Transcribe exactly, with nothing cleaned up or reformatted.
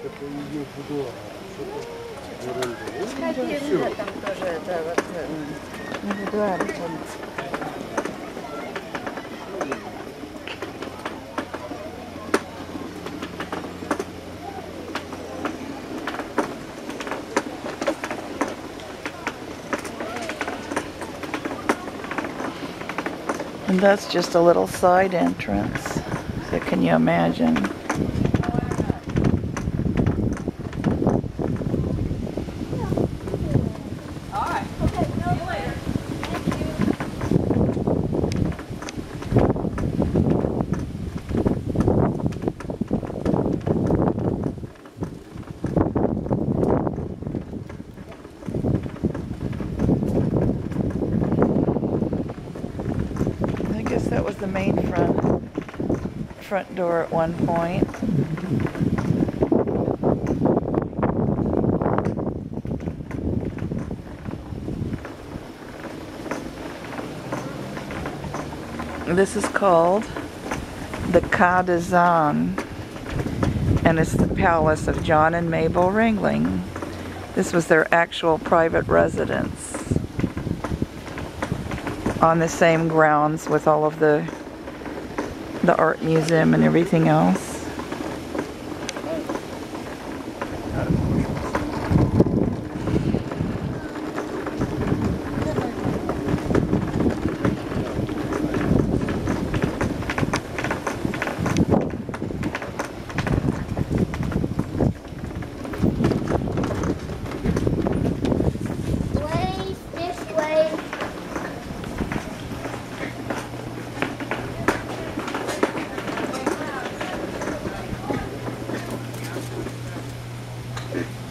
по ее будуару, что-то ерунду. Конечно, там тоже это вот не будуар. And that's just a little side entrance. So can you imagine? I guess that was the main front front door at one point. This is called the Cas d'Azan, and it's the palace of John and Mabel Ringling. This was their actual private residence on the same grounds with all of the the art museum and everything else. Okay.